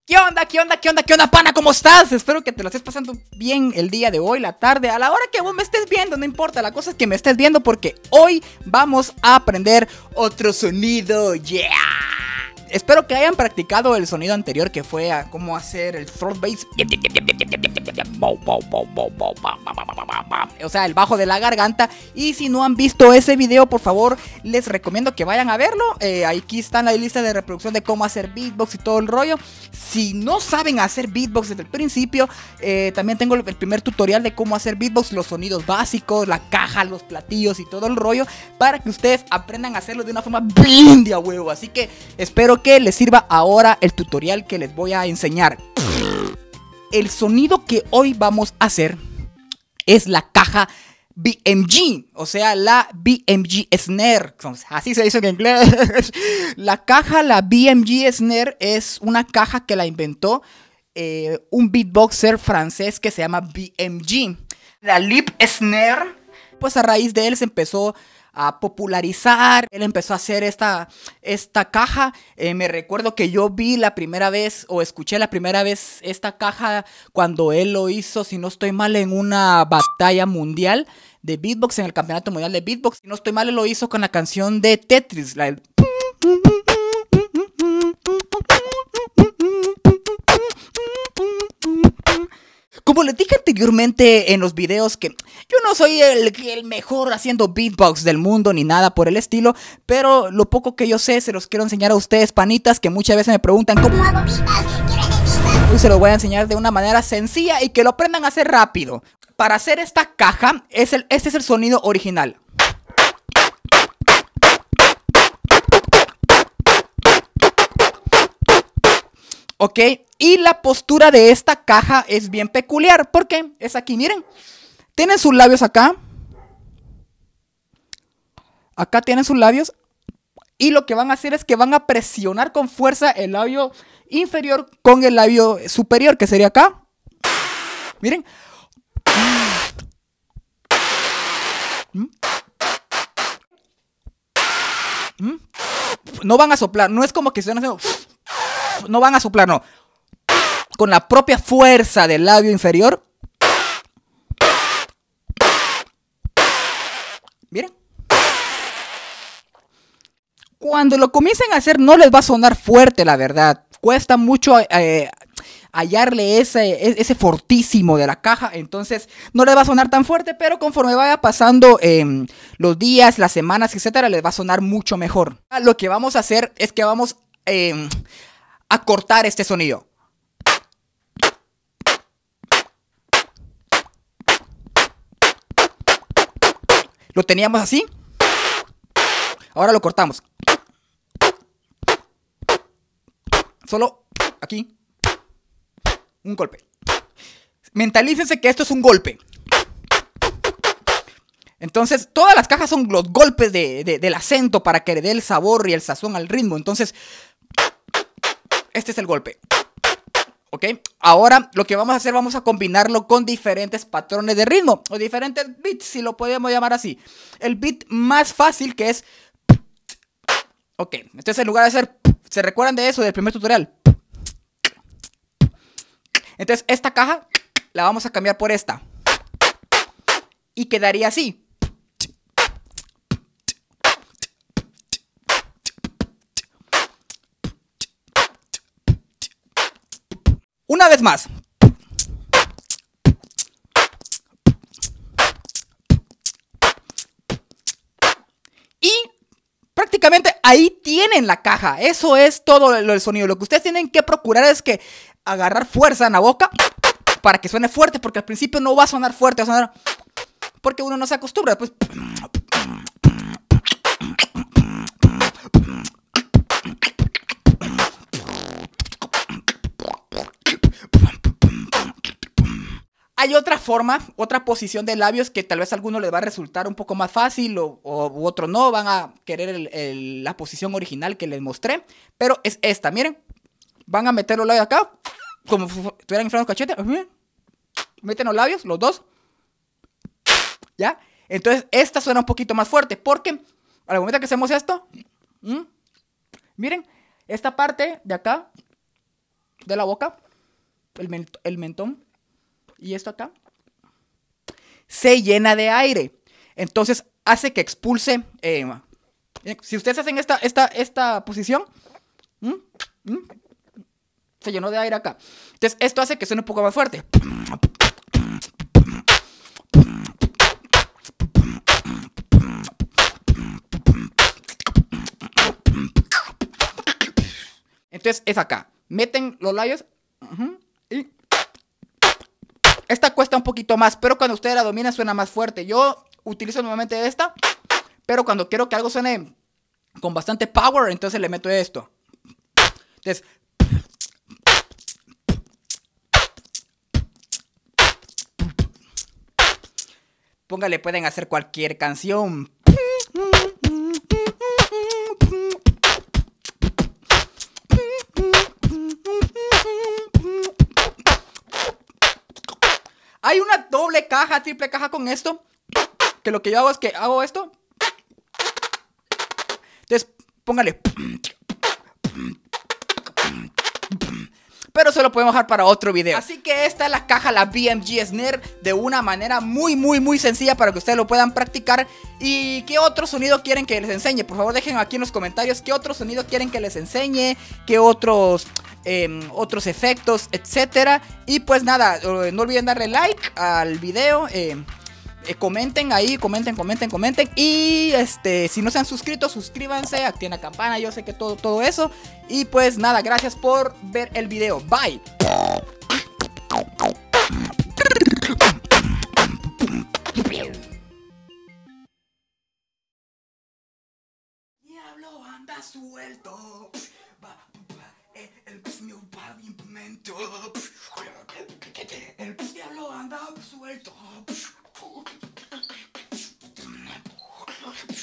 ¿Qué onda? ¿Qué onda? ¿Qué onda? ¿Qué onda, pana? ¿Cómo estás? Espero que te lo estés pasando bien el día de hoy, la tarde, a la hora que vos me estés viendo, no importa, la cosa es que me estés viendo porque hoy vamos a aprender otro sonido, yeah. Espero que hayan practicado el sonido anterior que fue a cómo hacer el throat bass. O sea, el bajo de la garganta. Y si no han visto ese video, por favor, les recomiendo que vayan a verlo. Aquí está en la lista de reproducción de cómo hacer beatbox y todo el rollo. Si no saben hacer beatbox desde el principio, también tengo el primer tutorial de cómo hacer beatbox, los sonidos básicos, la caja, los platillos y todo el rollo, para que ustedes aprendan a hacerlo de una forma bien de a huevo. Así que espero que les sirva ahora el tutorial que les voy a enseñar. El sonido que hoy vamos a hacer es la caja BMG, o sea, la BMG Snare, así se dice en inglés. La caja, la BMG Snare, es una caja que la inventó un beatboxer francés que se llama BMG. La Lip Snare, pues a raíz de él se empezó a popularizar. Él empezó a hacer esta caja. Me recuerdo que yo vi la primera vez, o escuché la primera vez esta caja cuando él lo hizo, si no estoy mal, en una batalla mundial de beatbox, en el campeonato mundial de beatbox. Si no estoy mal, él lo hizo con la canción de Tetris, la del... Como les dije anteriormente en los videos, que yo no soy el mejor haciendo beatbox del mundo ni nada por el estilo, pero lo poco que yo sé se los quiero enseñar a ustedes, panitas, que muchas veces me preguntan ¿cómo hago beatbox? Hoy se los voy a enseñar de una manera sencilla y que lo aprendan a hacer rápido. Para hacer esta caja, este es el sonido original. Ok, y la postura de esta caja es bien peculiar, porque es aquí, miren. Tienen sus labios acá. Acá tienen sus labios. Y lo que van a hacer es que van a presionar con fuerza el labio inferior con el labio superior, que sería acá. Miren. No van a soplar, no es como que estén haciendo... No van a soplar, no. Con la propia fuerza del labio inferior. Miren. Cuando lo comiencen a hacer no les va a sonar fuerte, la verdad. Cuesta mucho hallarle ese fortísimo de la caja. Entonces no les va a sonar tan fuerte, pero conforme vaya pasando los días, las semanas, etcétera, les va a sonar mucho mejor. Lo que vamos a hacer es que vamos a cortar este sonido. Lo teníamos así. Ahora lo cortamos. Solo aquí. Un golpe. Mentalícense que esto es un golpe. Entonces, todas las cajas son los golpes del acento para que le dé el sabor y el sazón al ritmo. Entonces, este es el golpe. ¿Ok? Ahora lo que vamos a hacer, vamos a combinarlo con diferentes patrones de ritmo o diferentes beats, si lo podemos llamar así. El beat más fácil, que es... Ok, entonces en lugar de hacer... ¿Se recuerdan de eso del primer tutorial? Entonces esta caja la vamos a cambiar por esta. Y quedaría así. Una vez más. Y prácticamente ahí tienen la caja. Eso es todo el sonido. Lo que ustedes tienen que procurar es que agarrar fuerza en la boca para que suene fuerte, porque al principio no va a sonar fuerte, va a sonar... porque uno no se acostumbra. Después... Hay otra forma, otra posición de labios que tal vez a alguno les va a resultar un poco más fácil u otro no. Van a querer la posición original que les mostré. Pero es esta, miren. Van a meter los labios acá, como si estuvieran inflando los cachetes. Meten los labios, los dos. ¿Ya? Entonces esta suena un poquito más fuerte porque al momento que hacemos esto, miren, esta parte de acá de la boca, el mentón y esto acá, se llena de aire. Entonces hace que expulse. Si ustedes hacen esta posición, se llenó de aire acá. Entonces esto hace que suene un poco más fuerte. Entonces es acá. Meten los labios. Y esta cuesta un poquito más, pero cuando ustedes la dominan suena más fuerte. Yo utilizo nuevamente esta, pero cuando quiero que algo suene con bastante power, entonces le meto esto. Entonces, póngale, pueden hacer cualquier canción. Hay una doble caja, triple caja con esto. Que lo que yo hago es que hago esto. Entonces, póngale. Pero se lo podemos dejar para otro video. Así que esta es la caja, la BMG Snare, de una manera muy sencilla para que ustedes lo puedan practicar. ¿Y qué otro sonido quieren que les enseñe? Por favor dejen aquí en los comentarios qué otro sonido quieren que les enseñe, qué otros efectos, etcétera. Y pues nada, no olviden darle like al video. Comenten ahí, comenten. Y si no se han suscrito, suscríbanse, activen la campana, yo sé que todo eso. Y pues nada, gracias por ver el video. Bye. Diablo anda suelto. El mío pavimento. El diablo anda suelto.